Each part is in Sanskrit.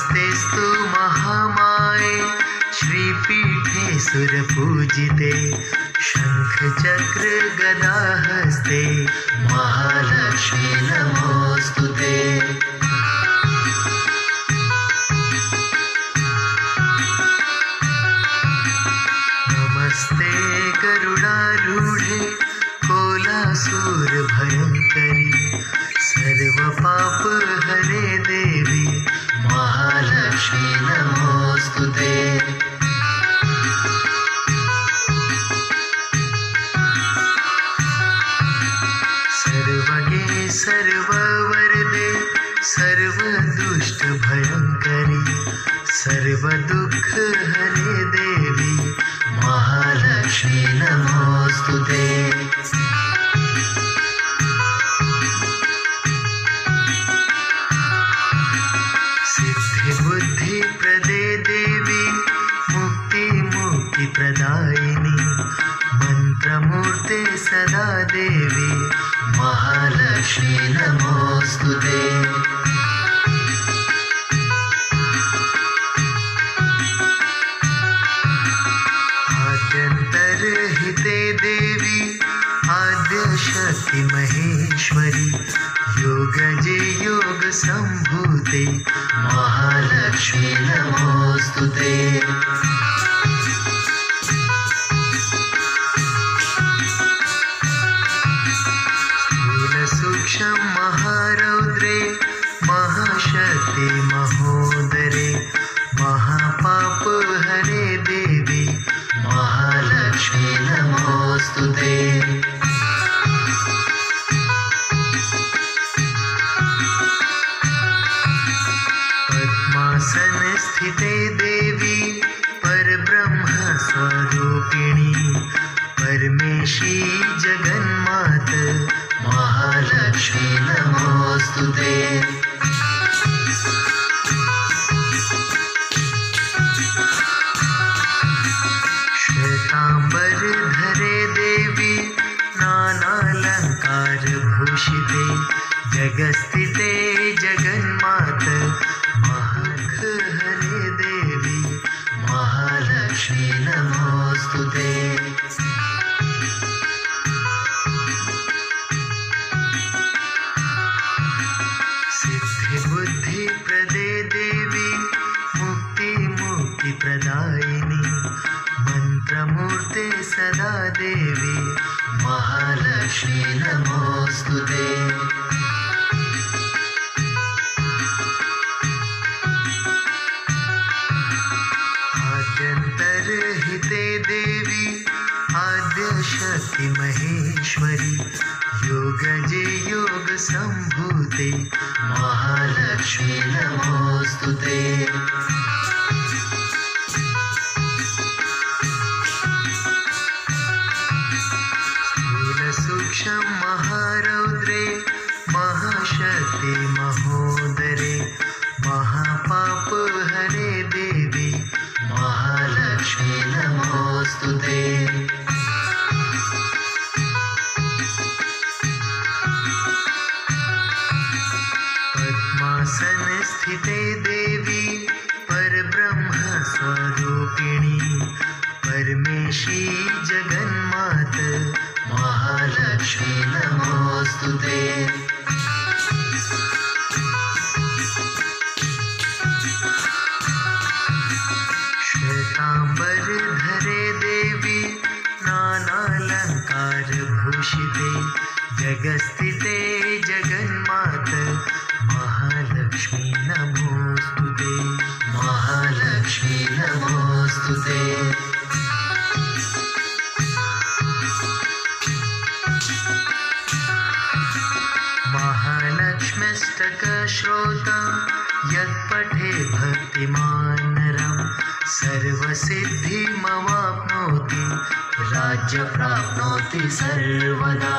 नमस्तेस्तु महामाये श्रीपीठे सुरपूजिते शंख चक्र गदाहस्ते महालक्ष्मी नमोस्तुते। नमस्ते गरुडारूढे कोलासूर भयंकरी सर्वपाप हरे देवी महालक्ष्मी नमोस्तुते। सर्वगे सर्ववरदे सर्वदुष्ट भयंकरी सर्वदुःख हरे देवी महालक्ष्मी नमोस्तुते। सिद्धि बुद्धि प्रदे देवी मुक्ति मुक्ति प्रदायिनी मंत्रमूर्ते सदा देवी महालक्ष्मी नमोस्तुते। आद्यंतरहिते देवी आद्य शक्ति महेश्वरी योगजे योग संभूते महालक्ष्मी नमोस्तुते। सूक्ष्म महारौद्रे महाशक्ति महोदरे महापाप हरे देवी महालक्ष्मी नमोस्तुते। पद्मासन स्थिते देवी परब्रह्म स्वरूपिणी परमेशी जगन्मात महालक्ष्मी नमोस्तुते। श्वेतांबर धरे देवी नानालंकार भूषिते जगस्थिते जगन्मात महख हरे देवी महालक्ष्मी नमोस्तुते। बुद्धि प्रदे देवी मुक्ति मुक्ति प्रदायिनी मंत्रमूर्ते सदा देवी महालक्ष्मी नमोस्तुते। आद्यंतरहिते देवी आद्य शक्ति महेश्वरी योगजे योग संभूते महालक्ष्मी नमोस्तुते। स्थूल सूक्ष्म महारौद्रे महाशक्ति महोदरे महापाप हरे देवी महालक्ष्मी नमोस्तुते। पद्मासन स्थिते देवी परब्रह्म स्वरूपिणी परमेशी जगन्मात महालक्ष्मी नमोस्तुते। श्वेतांबर धरे देवी नानालंकार भूषिते जगस्थिते जगन्मात महालक्ष्मी नमोस्तुते महालक्ष्मी नमोस्तुते। महालक्ष्म्यष्टक श्रोतं यत्पठे भक्तिमान् नरं सर्वसिद्धिमवाप्नोति राज्य प्राप्नोति सर्वदा।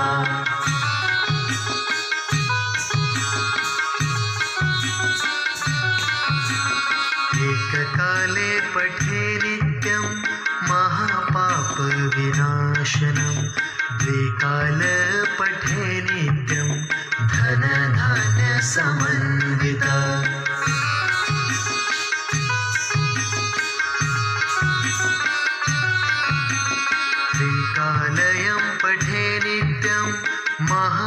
एककाले पठे नित्यं महापाप विनाशनं द्विकाल पठे नित्यं धन धान्य समन्विता।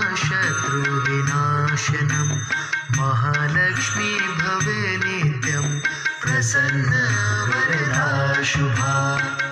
शत्रुविनाशनं महालक्ष्मी भवे नित्यं प्रसन्न वरदा शुभा